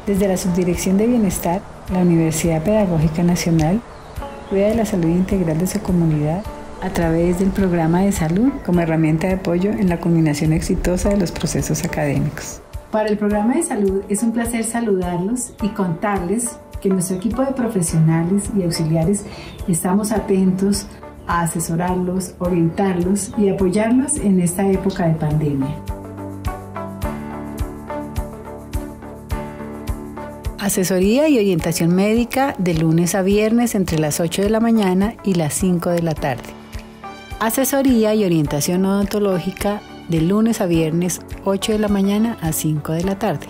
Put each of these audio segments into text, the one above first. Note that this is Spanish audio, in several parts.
Desde la Subdirección de Bienestar, la Universidad Pedagógica Nacional cuida de la salud integral de su comunidad a través del programa de salud como herramienta de apoyo en la culminación exitosa de los procesos académicos. Para el programa de salud es un placer saludarlos y contarles que nuestro equipo de profesionales y auxiliares estamos atentos a asesorarlos, orientarlos y apoyarlos en esta época de pandemia. Asesoría y orientación médica de lunes a viernes entre las 8 de la mañana y las 5 de la tarde. Asesoría y orientación odontológica de lunes a viernes 8 de la mañana a 5 de la tarde.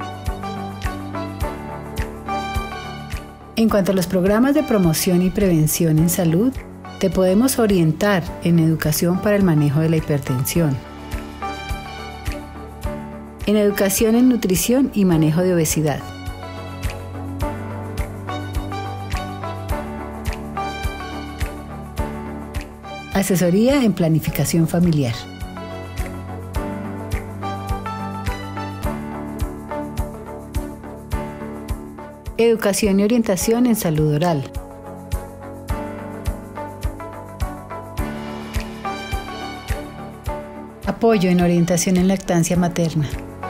En cuanto a los programas de promoción y prevención en salud, te podemos orientar en educación para el manejo de la hipertensión, en educación en nutrición y manejo de obesidad, asesoría en planificación familiar, educación y orientación en salud oral, apoyo en orientación en lactancia materna,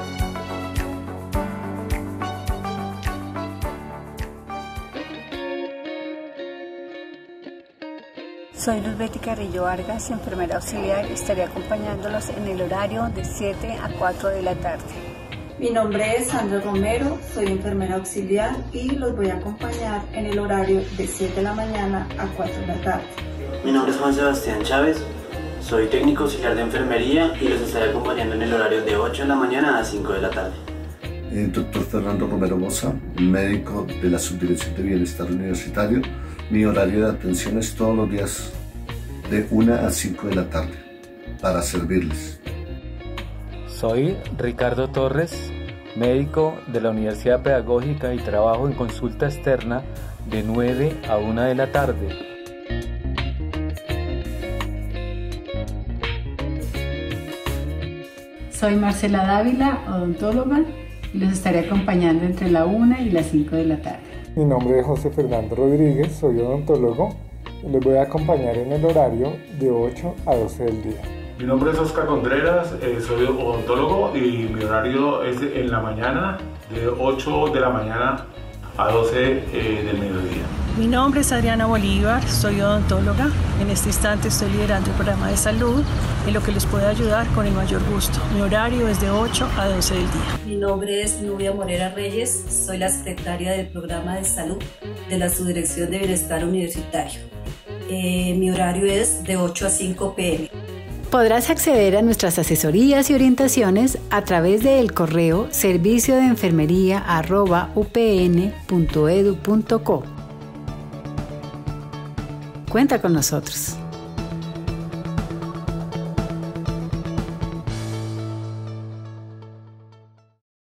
Soy Luz Betty Carrillo Vargas, enfermera auxiliar, y estaré acompañándolos en el horario de 7 a 4 de la tarde. Mi nombre es Sandra Romero, soy enfermera auxiliar y los voy a acompañar en el horario de 7 de la mañana a 4 de la tarde. Mi nombre es Juan Sebastián Chávez, soy técnico auxiliar de enfermería y los estaré acompañando en el horario de 8 de la mañana a 5 de la tarde. Doctor Fernando Romero Moza, médico de la Subdirección de Bienestar Universitario. Mi horario de atención es todos los días de 1 a 5 de la tarde para servirles. Soy Ricardo Torres, médico de la Universidad Pedagógica y trabajo en consulta externa de 9 a 1 de la tarde. Soy Marcela Dávila, odontóloga, y los estaré acompañando entre la 1 y las 5 de la tarde. Mi nombre es José Fernando Rodríguez, soy odontólogo y les voy a acompañar en el horario de 8 a 12 del día. Mi nombre es Oscar Contreras, soy odontólogo y mi horario es en la mañana, de 8 de la mañana a 12 del mediodía. Mi nombre es Adriana Bolívar, soy odontóloga. En este instante estoy liderando el programa de salud en lo que les puedo ayudar con el mayor gusto. Mi horario es de 8 a 12 del día. Mi nombre es Nubia Morera Reyes, soy la secretaria del programa de salud de la Subdirección de Bienestar Universitario. Mi horario es de 8 a 5 p.m. Podrás acceder a nuestras asesorías y orientaciones a través del correo serviciodeenfermería@upn.edu.co. Cuenta con nosotros.